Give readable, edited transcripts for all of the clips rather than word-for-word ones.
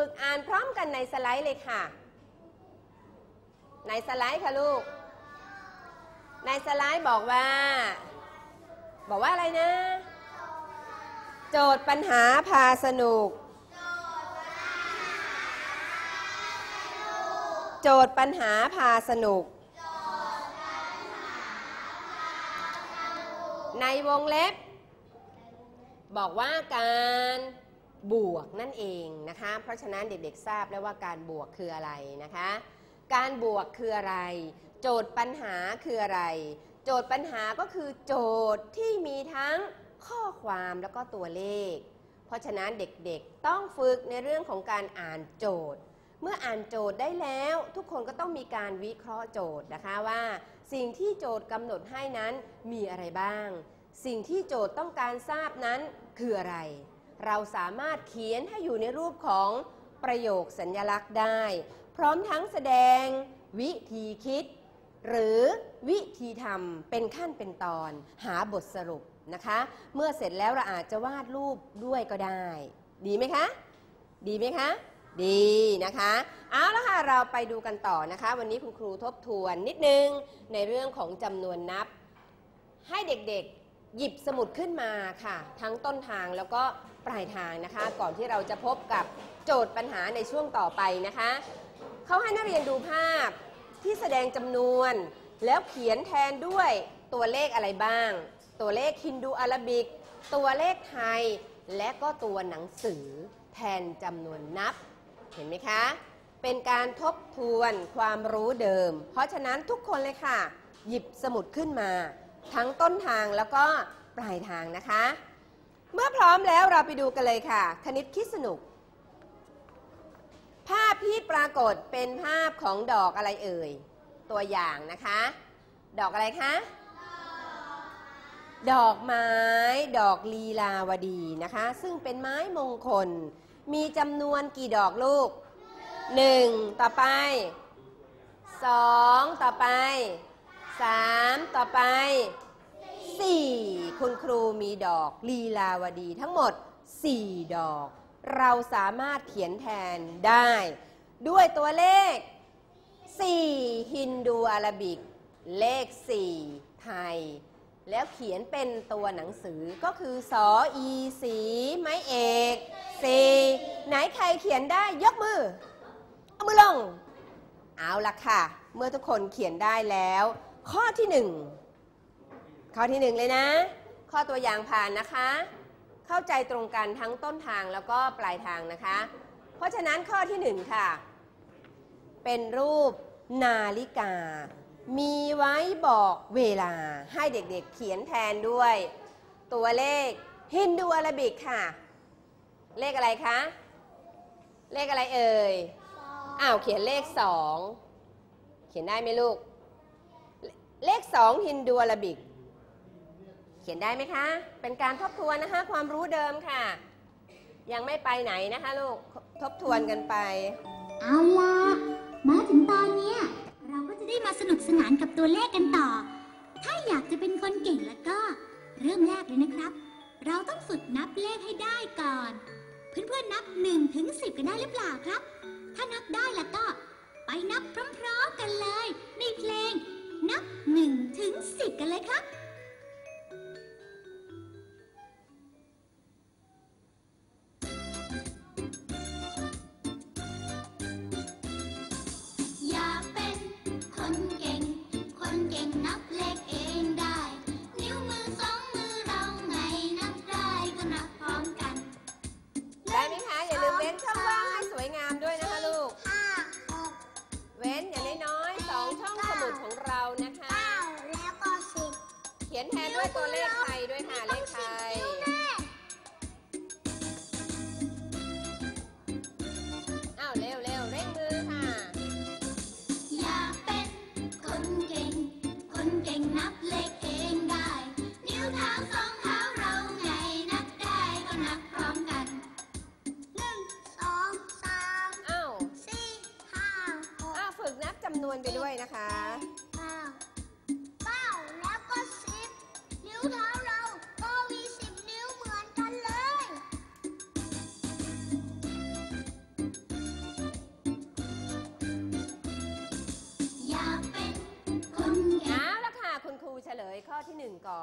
ฝึกอ่านพร้อมกันในสไลด์เลยค่ะในสไลด์ค่ะลูกในสไลด์บอกว่าอะไรนะโจทย์ปัญหาพาสนุกโจทย์ปัญหาพาสนุกในวงเล็บบอกว่าการบวกนั่นเองนะคะเพราะฉะนั้นเด็กๆทราบแล้วว่าการบวกคืออะไรนะคะการบวกคืออะไรโจทย์ปัญหาคืออะไรโจทย์ปัญหาก็คือโจทย์ที่มีทั้งข้อความแล้วก็ตัวเลขเพราะฉะนั้นเด็กๆต้องฝึกในเรื่องของการอ่านโจทย์เมื่ออ่านโจทย์ได้แล้วทุกคนก็ต้องมีการวิเคราะห์โจทย์นะคะว่าสิ่งที่โจทย์กำหนดให้นั้นมีอะไรบ้างสิ่งที่โจทย์ต้องการทราบนั้นคืออะไรเราสามารถเขียนให้อยู่ในรูปของประโยคสัญลักษณ์ได้พร้อมทั้งแสดงวิธีคิดหรือวิธีทำเป็นขั้นเป็นตอนหาบทสรุปนะคะเมื่อเสร็จแล้วเราอาจจะวาดรูปด้วยก็ได้ดีไหมคะดีไหมคะดีนะคะเอาละค่ะเราไปดูกันต่อนะคะวันนี้คุณครูทบทวนนิดนึงในเรื่องของจำนวนนับให้เด็กๆหยิบสมุดขึ้นมาค่ะทั้งต้นทางแล้วก็ปลายทางนะคะก่อนที่เราจะพบกับโจทย์ปัญหาในช่วงต่อไปนะคะเขาให้นักเรียนดูภาพที่แสดงจำนวนแล้วเขียนแทนด้วยตัวเลขอะไรบ้างตัวเลขฮินดูอาราบิกตัวเลขไทยและก็ตัวหนังสือแทนจำนวนนับเห็นไหมคะเป็นการทบทวนความรู้เดิมเพราะฉะนั้นทุกคนเลยค่ะหยิบสมุดขึ้นมาทั้งต้นทางแล้วก็ปลายทางนะคะเมื่อพร้อมแล้วเราไปดูกันเลยค่ะคณิตคิดสนุกภาพที่ปรากฏเป็นภาพของดอกอะไรเอ่ยตัวอย่างนะคะดอกอะไรคะดอกไม้ดอกลีลาวดีนะคะซึ่งเป็นไม้มงคลมีจำนวนกี่ดอกลูก1ต่อไป2ต่อไป3ต่อไป4คุณครูมีดอกลีลาวดีทั้งหมด4ดอกเราสามารถเขียนแทนได้ด้วยตัวเลข4ฮินดูอาราบิกเลข4ไทยแล้วเขียนเป็นตัวหนังสือก็คือสออีสีไม้เอกสีไหนใครเขียนได้ยกมือเอามือลงเอาละค่ะเมื่อทุกคนเขียนได้แล้วข้อที่1เลยนะข้อตัวอย่างผ่านนะคะเข้าใจตรงกันทั้งต้นทางแล้วก็ปลายทางนะคะเพราะฉะนั้นข้อที่1ค่ะเป็นรูปนาฬิกามีไว้บอกเวลาให้เด็กๆเขียนแทนด้วยตัวเลขฮินดูอาราบิกค่ะเลขอะไรคะเลขอะไรเอ่ยเขียนเลข2เขียนได้ไหมลูกเลข2ฮินดูอาราบิกเขียนได้ไหมคะเป็นการทบทวนนะคะความรู้เดิมค่ะยังไม่ไปไหนนะคะลูกทบทวนกันไปเอาล่ะมาถึงตอนนี้เราก็จะได้มาสนุกสนานกับตัวเลขกันต่อถ้าอยากจะเป็นคนเก่งแล้วก็เริ่มแรกเลยนะครับเราต้องฝึกนับเลขให้ได้ก่อนเพื่อนๆนับ1 ถึง 10กันได้หรือเปล่าครับถ้านับได้แล้วก็ไปนับพร้อมๆกันเลยในเพลงนับ1 ถึง 10กันเลยครับนับเลขเองได้นิ้วมือ2 มือเราไงนับได้ก็นับพร้อมกันได้ไหมคะอย่าลืมเว้นช่องว่างให้สวยงามด้วยนะคะลูกเว้นอย่างน้อยๆ2ช่องสมุดของเรานะคะ 9แล้วก็10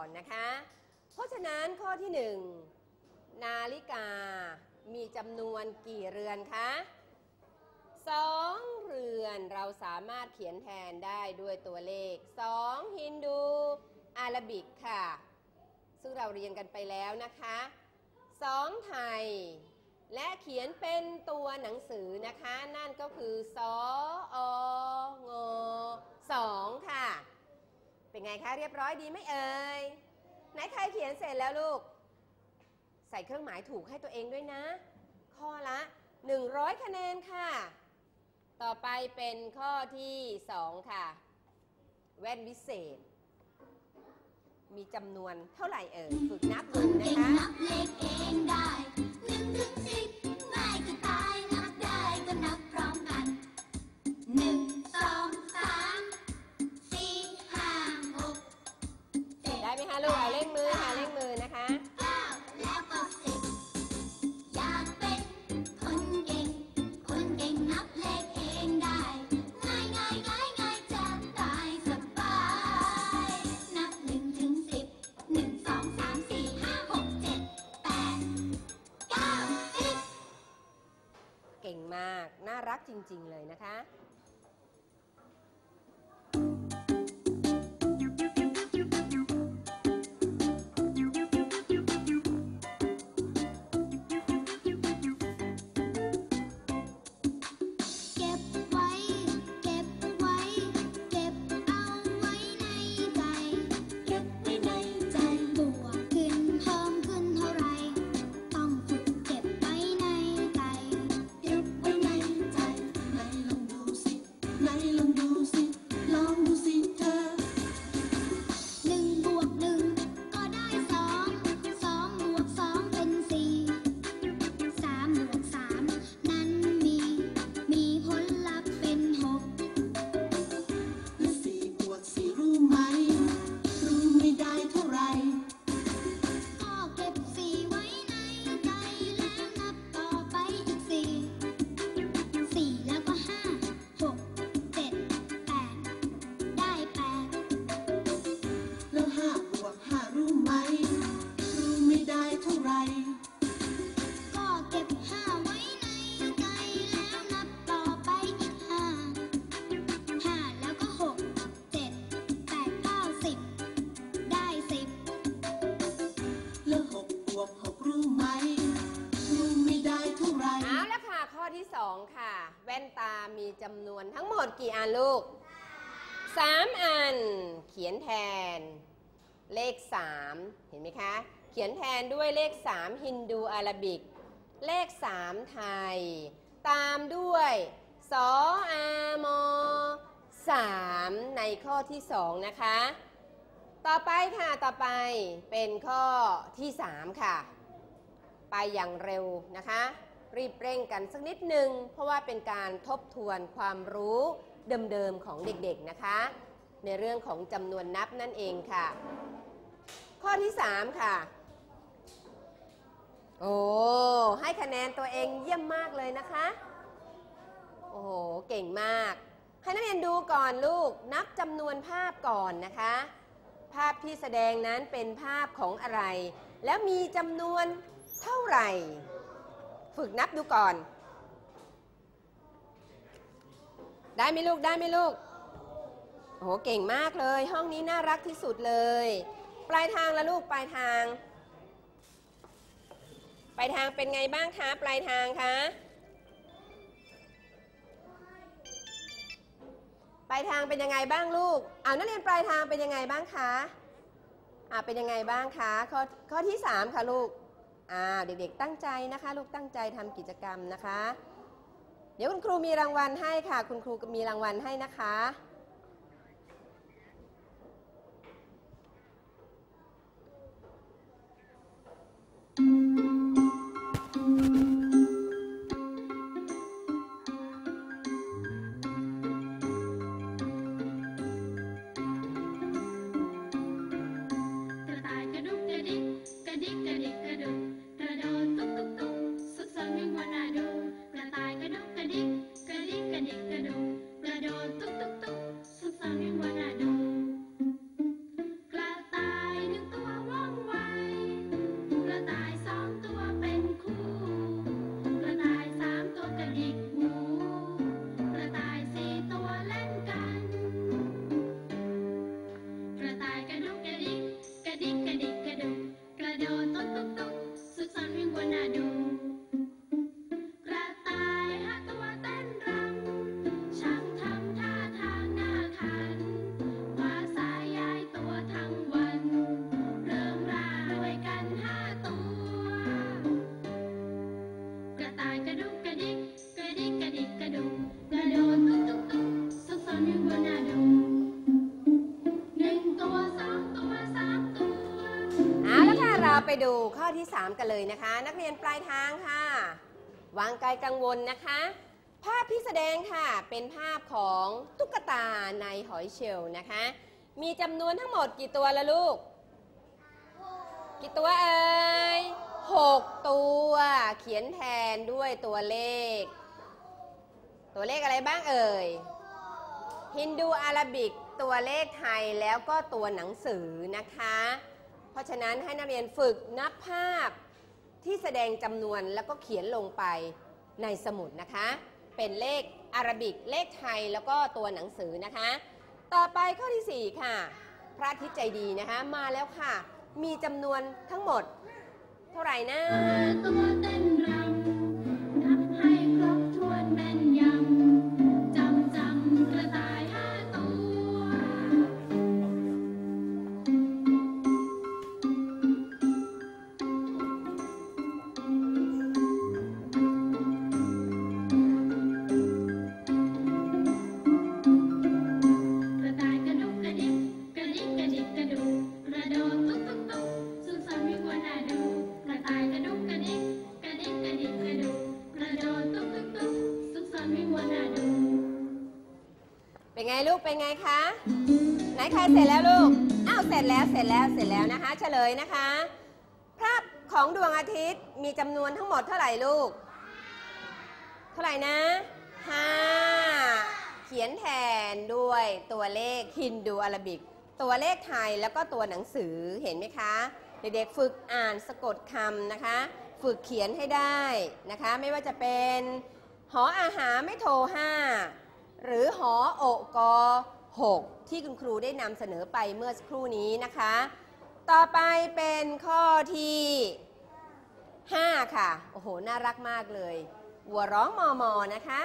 อนนะคะเพราะฉะนั้นข้อที่1นาฬิกามีจำนวนกี่เรือนคะ2 เรือนเราสามารถเขียนแทนได้ด้วยตัวเลข2ฮินดูอาราบิกค่ะซึ่งเราเรียนกันไปแล้วนะคะ2ไทยและเขียนเป็นตัวหนังสือนะคะนั่นก็คือสอง2ค่ะเป็นไงคะเรียบร้อยดีไหมเอ่ยไหนใครเขียนเสร็จแล้วลูกใส่เครื่องหมายถูกให้ตัวเองด้วยนะข้อละ100คะแนนค่ะต่อไปเป็นข้อที่2ค่ะแว่นวิเศษมีจำนวนเท่าไหร่เอ่ยฝึกนับดูนะคะนับเลขเองได้1 ถึง 10ง่ายจะตายนับได้ก็นับพร้อมกัน1 2 3 4 5 6 7 ได้ไหมคะลูกเอาเร่งมือค่ะเร่งมือนะคะ 9แล้วก็10อยากเป็นคนเก่งนับเลขเองได้ง่ายจะตายสบายนับ1 ถึง 10 1 2 3 4 5 6 7 8 9 10 เก่งมากน่ารักจริงๆเลยนะคะแว่นตามีจำนวนทั้งหมดกี่อันลูก3 อันเขียนแทนเลข3เห็นไหมคะเขียนแทนด้วยเลข3ฮินดูอาราบิกเลข3ไทยตามด้วยสออามอ3ในข้อที่2นะคะต่อไปค่ะต่อไปเป็นข้อที่3ค่ะไปอย่างเร็วนะคะรีบเร่งกันสักนิดนึงเพราะว่าเป็นการทบทวนความรู้เดิมๆของเด็กๆนะคะในเรื่องของจำนวนนับนั่นเองค่ะข้อที่3ค่ะโอ้ให้คะแนนตัวเองเยี่ยมมากเลยนะคะโอ้โหเก่งมากให้นักเรียนดูก่อนลูกนับจำนวนภาพก่อนนะคะภาพที่แสดงนั้นเป็นภาพของอะไรแล้วมีจำนวนเท่าไหร่ฝึกนับดูก่อนได้ไหมลูกได้ไหมลูกโอ้โหเก่งมากเลยห้องนี้น่ารักที่สุดเลยปลายทางละลูกปลายทางเป็นไงบ้างคะปลายทางคะปลายทางเป็นยังไงบ้างลูกเอานักเรียนปลายทางเป็นยังไงบ้างคะเป็นยังไงบ้างคะข้อที่3ค่ะลูกเด็กๆตั้งใจนะคะลูกตั้งใจทำกิจกรรมนะคะเดี๋ยวคุณครูมีรางวัลให้ค่ะคุณครูมีรางวัลให้นะคะกเอาละค่ะเราไปดูข้อที่ 3 กันเลยนะคะนักเรียนปลายทางค่ะวางไกลกังวลนะคะภาพที่แสดงค่ะเป็นภาพของตุ๊กตาในหอยเชลล์นะคะมีจำนวนทั้งหมดกี่ตัวละลูกกี่ตัวเอ่ย6 ตัวเขียนแทนด้วยตัวเลขอะไรบ้างเอ่ยฮินดูอาราบิกตัวเลขไทยแล้วก็ตัวหนังสือนะคะเพราะฉะนั้นให้นักเรียนฝึกนับภาพที่แสดงจำนวนแล้วก็เขียนลงไปในสมุดนะคะเป็นเลขอาราบิกเลขไทยแล้วก็ตัวหนังสือนะคะต่อไปข้อที่4ค่ะพระอาทิตย์ใจดีนะคะมาแล้วค่ะมีจำนวนทั้งหมดเท่าไหร่นะตัวเต้นรำนับให้ครบถ้วนแม่นยำจำกระต่าย5 ตัวเป็นไงลูกเป็นไงคะไหนใครเสร็จแล้วลูกอ้าวเสร็จแล้วนะคะเฉลยนะคะภาพของดวงอาทิตย์มีจำนวนทั้งหมดเท่าไหร่ลูกเท่าไหร่นะ5เขียนแทนด้วยตัวเลขฮินดูอาราบิกตัวเลขไทยแล้วก็ตัวหนังสือเห็นไหมคะเด็กๆฝึกอ่านสะกดคำนะคะฝึกเขียนให้ได้นะคะไม่ว่าจะเป็นหออาหารไม่โทร5หรือหอโอก6ที่คุณครูได้นำเสนอไปเมื่อสักครู่นี้นะคะต่อไปเป็นข้อที่5ค่ะโอ้โหน่ารักมากเลยวัวร้องมอมอนะคะ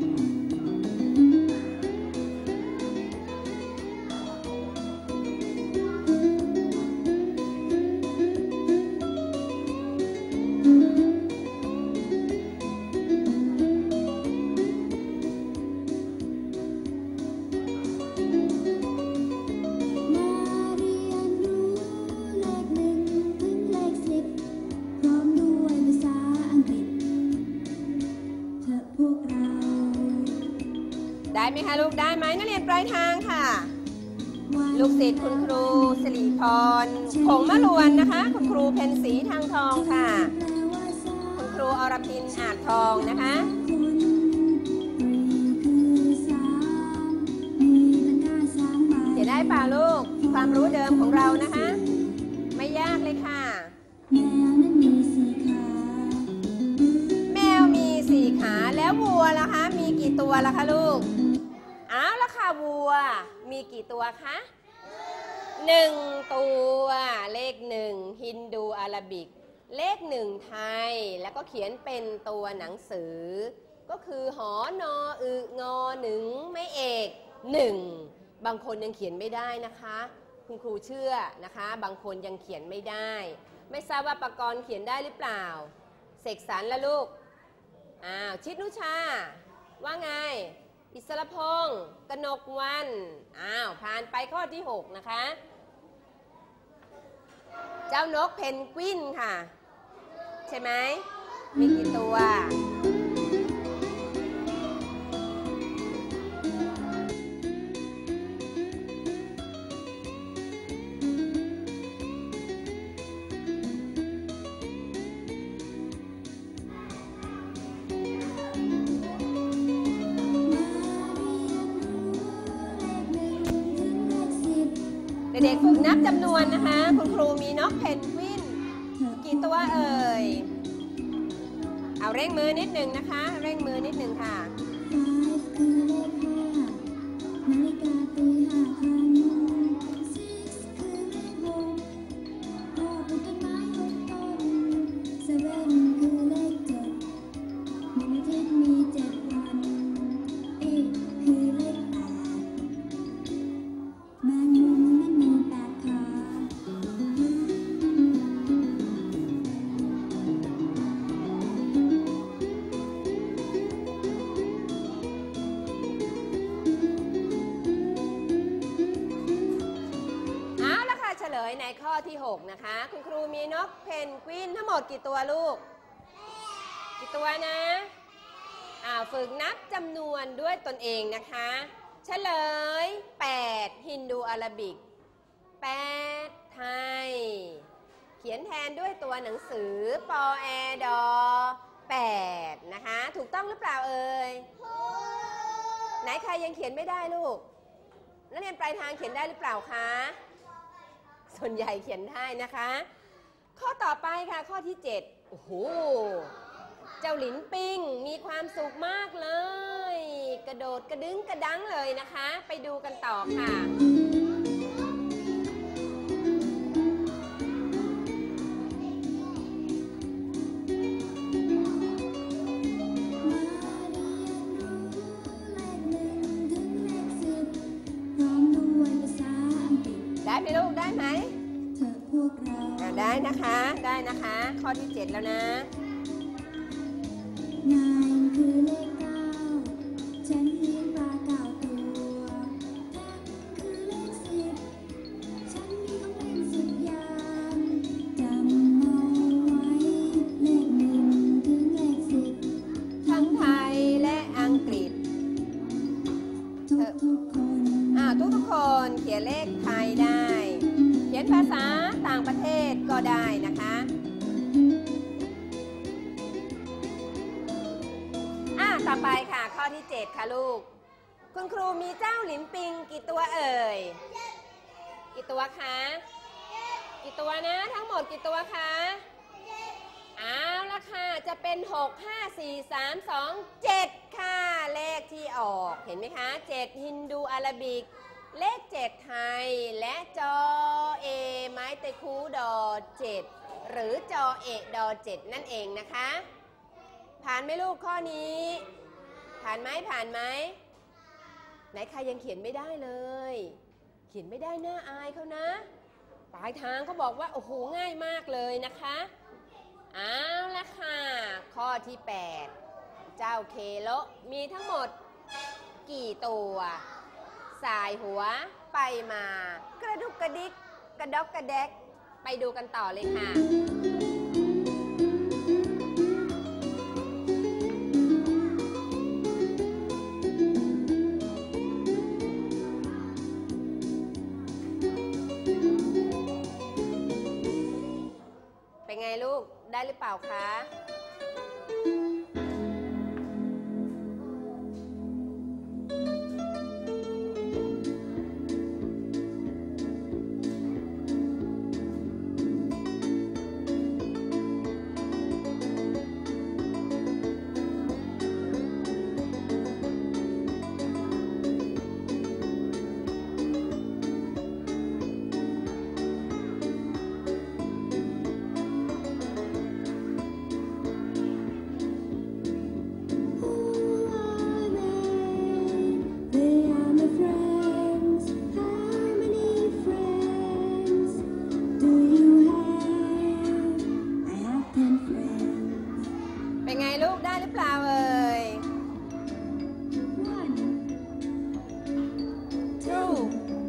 ได้ไหมคะลูกได้ไหมนักเรียนปลายทางค่ะลูกศิษย์คุณครูสิริพรผงมะลวนนะคะคุณครูเพ็ญศรีทางทองค่ะคุณครูอรพินอาจทองนะคะเดี๋ยวได้ป่าลูกความรู้เดิมของเรานะคะไม่ยากเลยค่ะแมวมี4 ขาแล้ววัวล่ะคะมีกี่ตัวล่ะคะลูกอ้าวแล้วค่ะวัวมีกี่ตัวคะ1 ตัวเลข1ฮินดูอาราบิกเลข1ไทยแล้วก็เขียนเป็นตัวหนังสือก็คือหอนออึงอ1ไม่เอก1บางคนยังเขียนไม่ได้นะคะคุณครูเชื่อนะคะบางคนยังเขียนไม่ได้ไม่ทราบว่าปกรณ์เขียนได้หรือเปล่าเสกสรรละลูกชิดนุชาว่าไงอิสรพงศ์กนกวันผ่านไปข้อที่6นะคะเจ้านกเพนกวินค่ะใช่ไหมมีกี่ตัวเด็กๆฝึกนับจำนวนนะคะคุณครูมีนกเพนกวินกี่ตัวเอ่ยเอาเร่งมือนิดหนึ่งนะคะเร่งมือนิดหนึ่งค่ะคุณครูมีนกเพนกวินทั้งหมดกี่ตัวลูกกี่ตัวนะฝึกนับจำนวนด้วยตนเองนะคะเฉลย8ฮินดูอาราบิก8ไทยเขียนแทนด้วยตัวหนังสือปอแอดอ8นะคะถูกต้องหรือเปล่าเอ่ยไหนใครยังเขียนไม่ได้ลูกนักเรียนปลายทางเขียนได้หรือเปล่าคะส่วนใหญ่เขียนได้นะคะข้อต่อไปค่ะข้อที่7โอ้โหเจ้าหลินปิงมีความสุขมากเลยกระโดดกระดึงกระดังเลยนะคะไปดูกันต่อค่ะได้ไหมลูกได้ไหมได้นะคะได้นะคะข้อที่7แล้วนะ 9คือเลข9ฉันเลี้ยงปลา9ตัว10คือเลข10ฉันมีของเล่น10อย่างจำเอาไว้เลข1ถึงเลข10 ทั้งไทยและอังกฤษทุกคนเขียนเลขไทยได้เขียนภาษาต่างประเทศก็ได้นะคะต่อไปค่ะข้อที่7ค่ะลูกคุณครูมีเจ้าหลินปิงกี่ตัวเอ่ยกี่ตัวคะกี่ตัวนะทั้งหมดกี่ตัวคะเอาละค่ะจะเป็น6 5 4 3 2 7ค่ะเลขที่ออกเห็นไหมคะ7ฮินดูอาราบิกเลข7ไทยและจอเอไม้ตะคูดอ7หรือจอเอดอ7นั่นเองนะคะผ่านไหมลูกข้อนี้ผ่านไหมไหนใครยังเขียนไม่ได้เลยเขียนไม่ได้น่าอายเขานะปลายทางเขาบอกว่าโอ้โหง่ายมากเลยนะคะเอาละค่ะข้อที่8เจ้าเคโลมีทั้งหมดกี่ตัวสายหัวไปมากระดุกกระดิกกระดอกกระแดกไปดูกันต่อเลยค่ะเป็นไงลูกได้หรือเปล่าคะเป็นไงลูกได้หรือเปล่าเอ่ย Two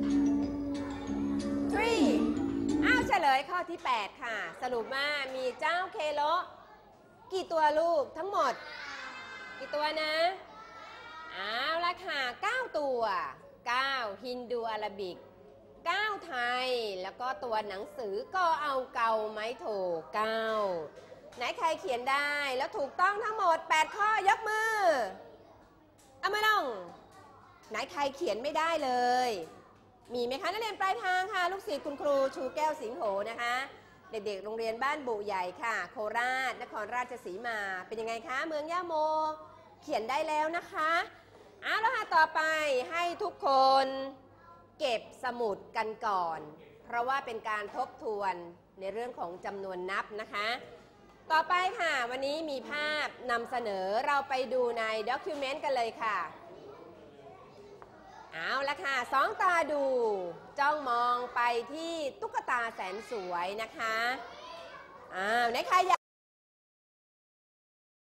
3อ้าวเฉลยข้อที่8ค่ะสรุปว่ามีเจ้าเคโลกี่ตัวลูกทั้งหมดกี่ตัวนะอ้าวละค่ะ9ตัว9ฮินดูอาราบิก9ไทยแล้วก็ตัวหนังสือก็เอาเกาไม้โถ9ไหนใครเขียนได้แล้วถูกต้องทั้งหมด8ข้อยกมือเอามาลงไหนใครเขียนไม่ได้เลยมีไหมคะนักเรียนปลายทางค่ะลูกศิษย์คุณครูชูแก้วสิงโหนะคะเด็กๆโรงเรียนบ้านบุใหญ่ค่ะโคราชนครราชสีมาเป็นยังไงคะเมืองย่าโมเขียนได้แล้วนะคะแล้วค่ะต่อไปให้ทุกคนเก็บสมุดกันก่อนเพราะว่าเป็นการทบทวนในเรื่องของจำนวนนับนะคะต่อไปค่ะวันนี้มีภาพนำเสนอเราไปดูในด็อกิวเมนต์กันเลยค่ะเอาละค่ะสองตาดูจ้องมองไปที่ตุ๊กตาแสนสวยนะคะไหนใครอยาก